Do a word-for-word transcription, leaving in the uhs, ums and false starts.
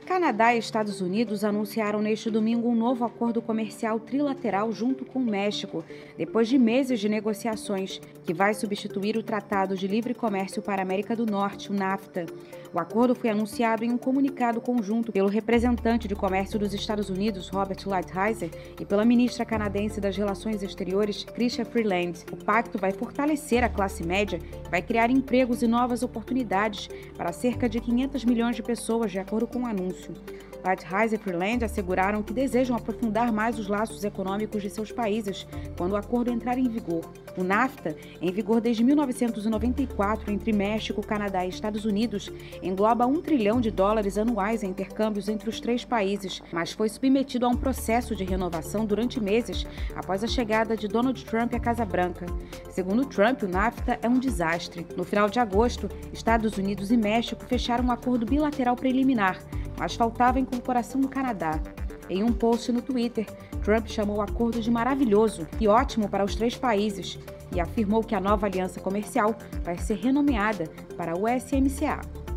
Canadá e Estados Unidos anunciaram neste domingo um novo acordo comercial trilateral junto com o México, depois de meses de negociações, que vai substituir o Tratado de Livre Comércio para a América do Norte, o NAFTA. O acordo foi anunciado em um comunicado conjunto pelo representante de comércio dos Estados Unidos, Robert Lighthizer, e pela ministra canadense das Relações Exteriores, Chrystia Freeland. O pacto vai fortalecer a classe média e vai criar empregos e novas oportunidades para cerca de quinhentos milhões de pessoas, de acordo com o anúncio. Lighthizer e Freeland asseguraram que desejam aprofundar mais os laços econômicos de seus países quando o acordo entrar em vigor. O NAFTA, em vigor desde mil novecentos e noventa e quatro entre México, Canadá e Estados Unidos, engloba um trilhão de dólares anuais em intercâmbios entre os três países, mas foi submetido a um processo de renovação durante meses após a chegada de Donald Trump à Casa Branca. Segundo Trump, o NAFTA é um desastre. No final de agosto, Estados Unidos e México fecharam um acordo bilateral preliminar, mas faltava a incorporação do Canadá. Em um post no Twitter, Trump chamou o acordo de maravilhoso e ótimo para os três países e afirmou que a nova aliança comercial vai ser renomeada para a U S M C A.